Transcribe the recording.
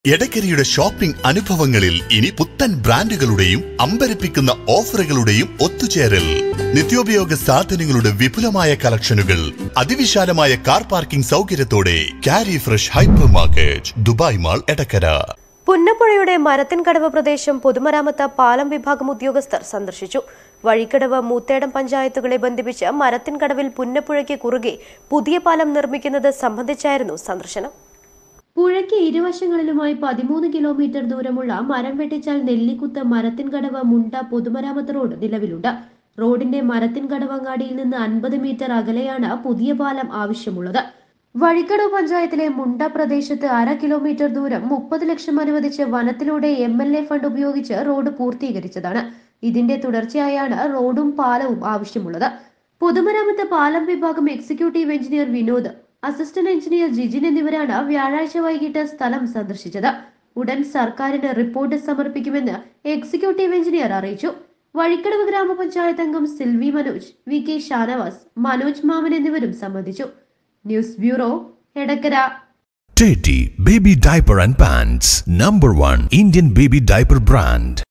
എടക്കരയുടെ shopping അനുഭവങ്ങളിൽ ഇനി പുത്തൻ ബ്രാൻഡുകളുടെയും അമ്പരപ്പിക്കുന്ന ഓഫറുകളുടെയും ഒത്തുചേരൽ. നിത്യോപയോഗ സാധനങ്ങളുടെ വിപുലമായ കളക്ഷനുകൾ, അതിവിശാലമായ കാർ പാർക്കിംഗ് സൗകര്യത്തോടെ Kari fresh hypermarket, Dubai mall, Edakkara. പുന്നപ്പുഴയുടെ മരത്തിൻകടവ് പ്രദേശം പൊതുമരാമത്ത് പാലം വിഭാഗം ഉദ്യോഗസ്ഥർ സന്ദർശിച്ചു. വഴിക്കടവ്, മൂത്തേടം പഞ്ചായത്തുകളെ ബന്ധിപ്പിച്ച് മരത്തിൻകടവിൽ പുന്നപ്പുഴയ്ക്ക് കുറുകെ പുതിയ പാലം നിർമ്മിക്കുന്നത് സംബന്ധിച്ചായിരുന്നു സന്ദർശനം. പുഴയ്ക്ക് ഇരുവശങ്ങളിലുമായി 13 കിലോമീറ്റർ ദൂരമുള്ള മരം വെട്ടിച്ചാൽ നെല്ലിക്കുത്ത് മരത്തിൻകടവ് മുണ്ട പൊതുമരാമത്ത് റോഡ് നിലവിലുണ്ട്. റോഡിന്റെ മരത്തിൻകടവങ്ങാടിയിൽ നിന്ന് 50 മീറ്റർ അകലെയാണ് പുതിയ പാലം ആവശ്യമുള്ളത്. വഴിക്കടവ് പഞ്ചായത്തിലെ മുണ്ട പ്രദേശത്ത് 1/2 കിലോമീറ്റർ ദൂരം 30 ലക്ഷം അനുവദിച്ച് വനത്തിലൂടെ MLA ഫണ്ട് ഉപയോഗിച്ച് റോഡ് പൂർത്തീകരിച്ചതാണ്. ഇതിന്റെ തുടർച്ചയായാണ് റോഡും പാലവും ആവശ്യമുള്ളത്. പൊതുമരാമത്ത് പാലം വിഭാഗം executive engineer Vinod, assistant engineer Jijin എന്നിവരാണ് വ്യാഴാഴ്ച വൈകിട്ട് സ്ഥലം സന്ദർശിച്ചത്. ഉടൻ സർക്കാരിന് റിപ്പോർട്ട് സമർപ്പിക്കുമെന്ന് എക്സിക്യൂട്ടീവ് എഞ്ചിനീയർ അറിയിച്ചു. വഴിക്കടവ് ഗ്രാമപഞ്ചായത്ത് അംഗം സിൽവി മനോജ്, VK ഷാനവാസ്, മനോജ് മാമൻ എന്നിവരും സംബന്ധിച്ചു. News bureau, Edakkara. Teddy Baby Diaper and Pants, #1 Indian baby diaper brand.